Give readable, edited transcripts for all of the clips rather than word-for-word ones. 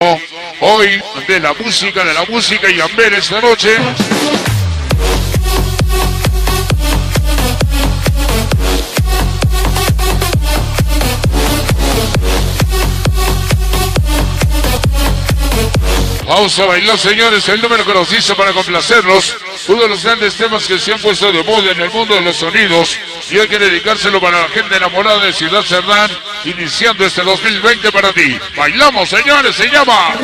Hoy de la música y Amber esta noche. Vamos a bailar, señores, el número que nos hizo para complacerlos. Uno de los grandes temas que se han puesto de moda en el mundo de los sonidos. Y hay que dedicárselo para la gente enamorada de Ciudad Cerdán, iniciando este 2020 para ti. Bailamos, señores, se llama...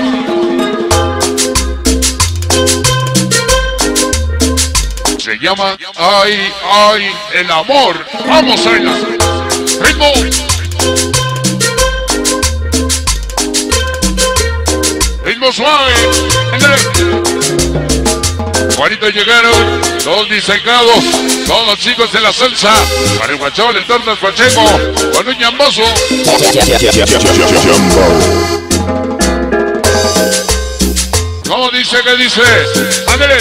Se llama Ay, ay, el amor. Vamos a bailar. Ritmo. Ritmo suave. Juanito llegaron, todos disecados, todos los chicos de la salsa. Para el guachón, el tortas Pacheco, con un ñamboso. ¿Cómo dice? ¿Qué dice? ¡Ándale!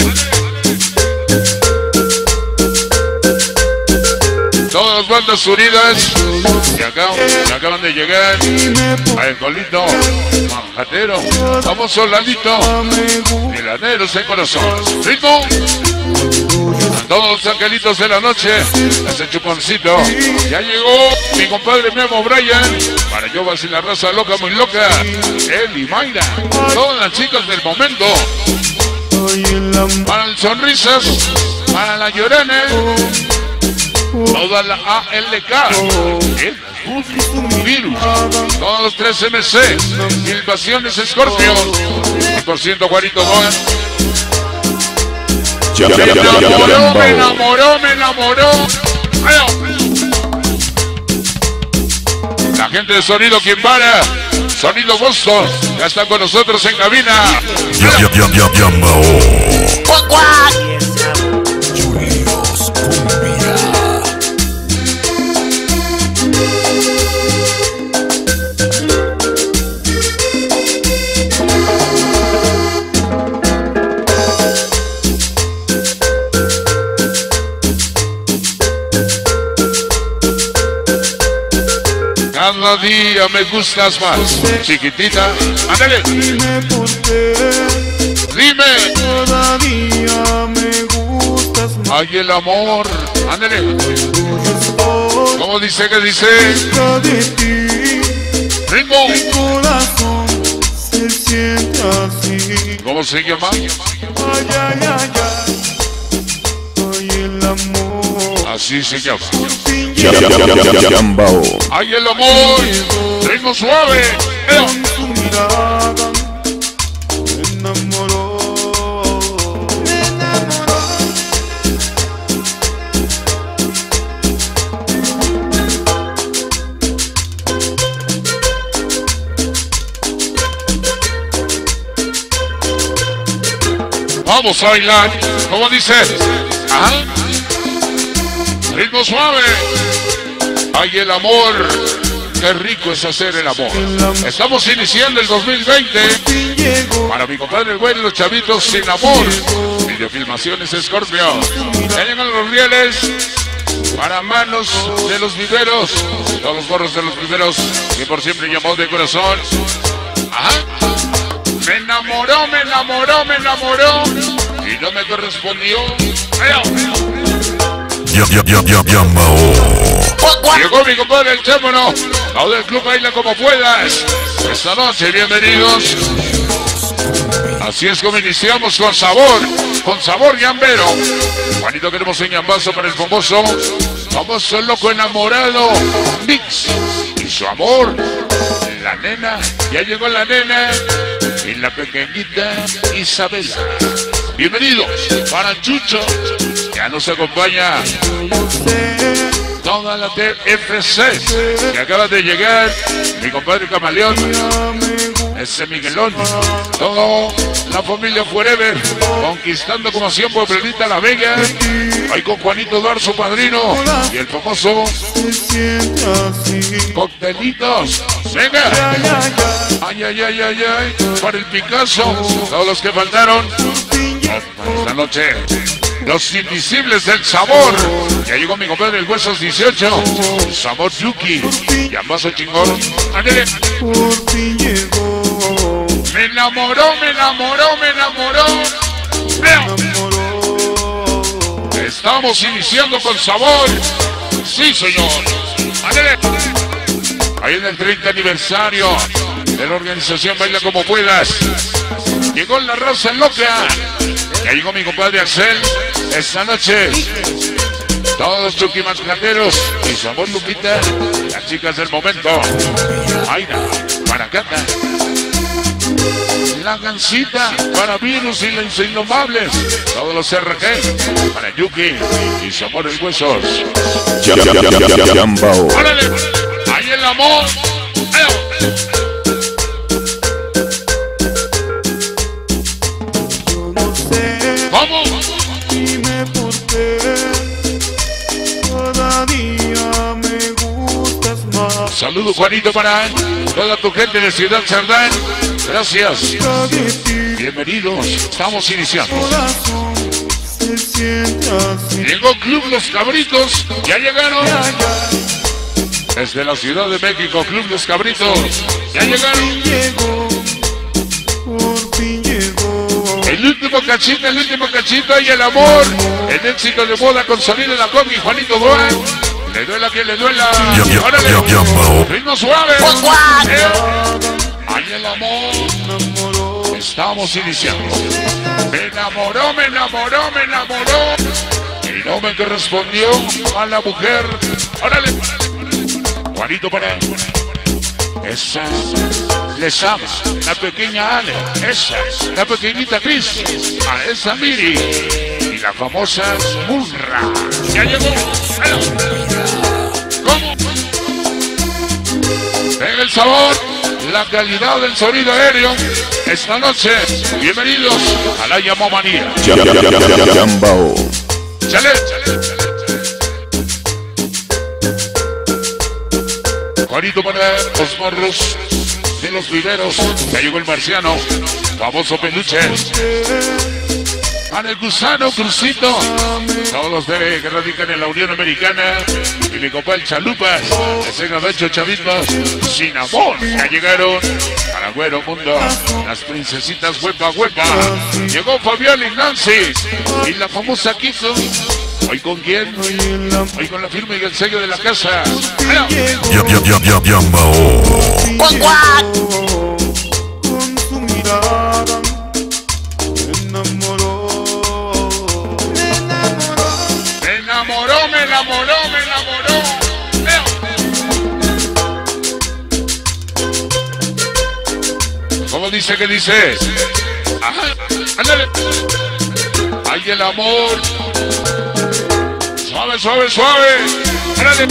Todas las bandas unidas que acaban de llegar. Alcolito, Manjatero, vamos Solandito, Milaneros en corazón. Ritmo. A todos los angelitos de la noche, ese chuponcito. Ya llegó mi compadre Memo Brian. Para yo y la raza loca, muy loca. Él y Mayra. Todas las chicas del momento. Para el Sonrisas. Para la Llorana. Toda la ALK, el Virus, todos los 3 MC, Invasiones Scorpion, 100% Juanito Juan. Me enamoró. La gente de Sonido Quimbara, Sonido Boston, ya está con nosotros en cabina. Cada día me gustas más, chiquitita. Ándale. Dime por qué. Dime. Cada día me gustas más. Ay, el amor. Ándale. ¿Cómo dice? ¿Qué dice? Cerca de ti. Ritmo. Mi corazón se siente así. ¿Cómo se llama? Ay, ay, ay, ay. Ay, el amor. Así se llama. Ay, el amor. Ritmo suave. Con tu mirada me enamoró. Me enamoró. Vamos a bailar. ¿Cómo dice? Ajá. Ritmo suave. Ay, el amor. Qué rico es hacer el amor. Estamos iniciando el 2020. Para mi compadre el güey de los chavitos sin amor. Videofilmaciones Scorpio. Ya llegan los rieles. Para manos de los viveros. Todos los gorros de los viveros. Que por siempre llamó de corazón. Ajá. Me enamoró. Y no me correspondió. Llegó mi compadre el Chémono. Todo el club baila como puedas. Esta noche, bienvenidos. Así es como iniciamos con sabor llambero. Juanito, queremos un ñambazo para el famoso loco enamorado Mix y su amor. La nena, ya llegó la nena y la pequeñita Isabela. Bienvenidos para Chucho. Ya nos acompaña toda la TFC que acaba de llegar. Mi compadre Camaleón, ese Miguelón, toda la familia Forever, conquistando como siempre Brenita La Vega. Ahí con Juanito Dar, su padrino, y el famoso Coctelitos. Venga. Ay, ay, ay, ay, ay. Para el Picasso, todos los que faltaron. Esta noche, los invisibles del sabor. Ya llegó mi compadre el Huesos 18. El sabor Yuki. Yambazo chingón. Ándale. Por fin llegó. Me enamoró, me enamoró, me enamoró. Estamos iniciando con sabor. Sí, señor. Ahí en el 30 aniversario de la organización Baila Como Puedas. Llegó la raza loca. Ya llegó mi compadre Axel. Esta noche todos chuquimascateros y sabor Lupita, las chicas del momento. Aina, para Cata, la Gansita, para Virus y los Indomables, todos los RG, para Yuki y Sabor en Huesos. ¡Órale! ¡Ahí el amor! ¿Cómo? Dime por qué cada día me gustas más. Saludos, Juanito, para toda tu gente de Ciudad Cerdán. Gracias. Bienvenidos. Estamos iniciando. Se siente así. Llegó Club Los Cabritos. Ya llegaron. Desde la Ciudad de México, Club Los Cabritos. Ya llegaron. Llegó, por fin llegó. El último cachito y el amor. El éxito de boda con sonido de la combi, Juanito Duan. Le duela que le duela. ¡Órale! Ritmo suave. ¡Ay, el amor! Estamos iniciando. Me enamoró, me enamoró, me enamoró. Y no me correspondió a la mujer. ¡Órale! Juanito para esa. Les ama, la pequeña Ale, esa, la pequeñita Cris, a esa Miri y la famosa Munra. Ya llegó. ¿Cómo? Ven el sabor, la calidad del sonido aéreo. Esta noche, bienvenidos a la Llamomanía. Chale. Juanito para los marros de los viveros. Ya llegó el marciano, famoso peluche. Para el gusano, Crucito. Todos los que radican en la Unión Americana. Y mi compa el Chalupas. Ese gabacho chavitos. Sin amor. Ya llegaron. Para Güero Mundo. Las princesitas huepa huepa. Llegó Fabián y Nancy. Y la famosa Kiko. ¿Hoy con quién? Hoy con la firma y el sello de la casa. Con su mirada me enamoró. Me enamoró, me enamoró, me enamoró. ¿Cómo dice que dice? Ajá, ándale. Ay, el amor. Suave, suave, suave. Ándale.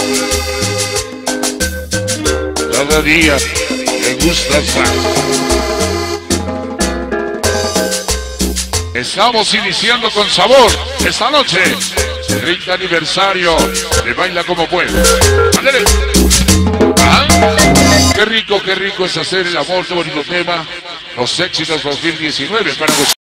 Cada día me gustas más. Estamos iniciando con sabor esta noche. 30 aniversario de Baila Como Puedas. Ándale. ¿Ah? Qué rico es hacer el amor, qué bonito tema. Los éxitos 2019 para vosotros.